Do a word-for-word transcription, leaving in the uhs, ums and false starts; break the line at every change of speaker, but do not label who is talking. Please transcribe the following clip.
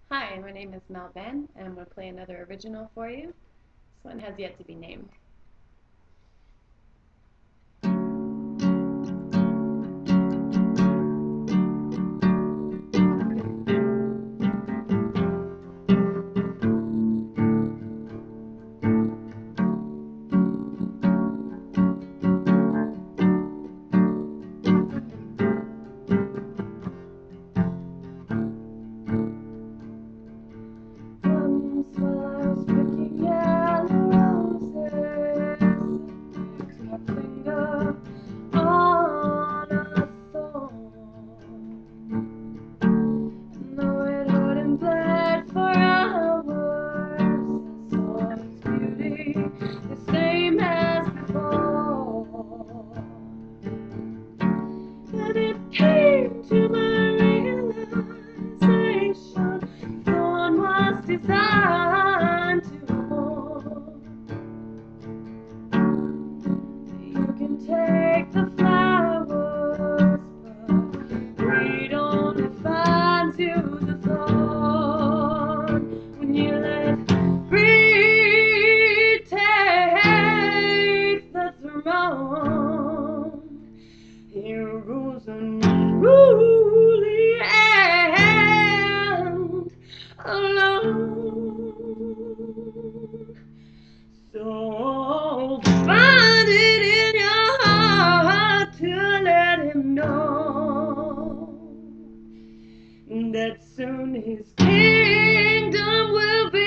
Hi, my name is Mel Benn, and I'm going to play another original for you. This one has yet to be named. Once while I was picking yellow roses, my finger on a thorn. And though it hurt and bled for hours, I saw its beauty the same as before. Then it came to my realization, thorn was designed to hold. You can take the flowers, but greed only finds you the thorn. When you let greed take the throne, here goes unruly and alone. So find it in your heart to let him know that soon his kingdom will be